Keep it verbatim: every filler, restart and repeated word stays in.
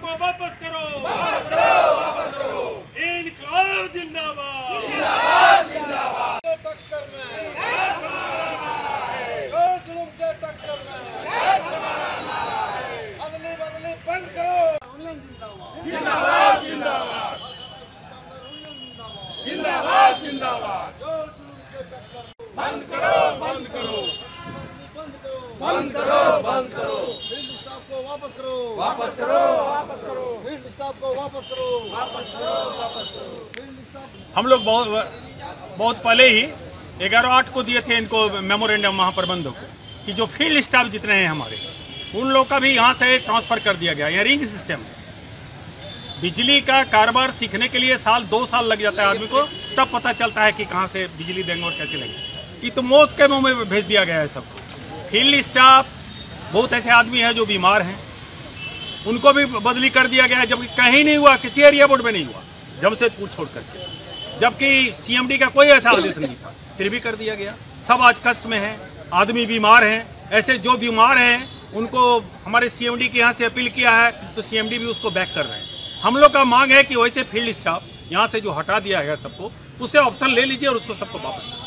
को वापस करो, वापस करो, वापस करो। इनकलाब जिंदाबाद, जिंदाबाद, जिंदाबाद। टक्कर में जोर जुल्म के टक्कर में अदली बदली बंद करो। जिंदाबाद, जिंदाबाद, जिंदाबाद, जिंदाबाद। जोर जुल्म के टक्कर बंद करो, बंद करो, बंद करो, बंद करो, बंद करो। फील्ड स्टाफ को वापस करो, वापस करो, वापस करो, फील्ड स्टाफ को वापस करो, वापस करो, वापस करो। Field staff. हम लोग बहुत बहुत पहले ही ग्यारह आठ को दिए थे इनको मेमोरेंडम महाप्रबंधक को कि जो फील्ड स्टाफ जितने हैं हमारे उन लोग का भी यहाँ से ट्रांसफ़र कर दिया गया। यहाँ रिंग सिस्टम है। बिजली का कारोबार सीखने के लिए साल दो साल लग जाता है आदमी को, तब पता चलता है कि कहाँ से बिजली देंगे और कैसे लेंगे। ये तो मौत के मुँह में भेज दिया गया है सबको। फील्ड स्टाफ बहुत ऐसे आदमी हैं जो बीमार हैं, उनको भी बदली कर दिया गया है, जबकि कहीं नहीं हुआ, किसी एरिया बोर्ड में नहीं हुआ जमशेदपुर छोड़ करके, जबकि सीएमडी का कोई ऐसा आदेश नहीं था, फिर भी कर दिया गया। सब आज कष्ट में हैं, आदमी बीमार हैं। ऐसे जो बीमार हैं उनको हमारे सीएमडी के यहाँ से अपील किया है तो सीएमडी भी उसको बैक कर रहे हैं। हम लोग का मांग है कि वैसे फील्ड स्टाफ यहाँ से जो हटा दिया है सबको, उससे ऑप्शन ले लीजिए और उसको सबको वापस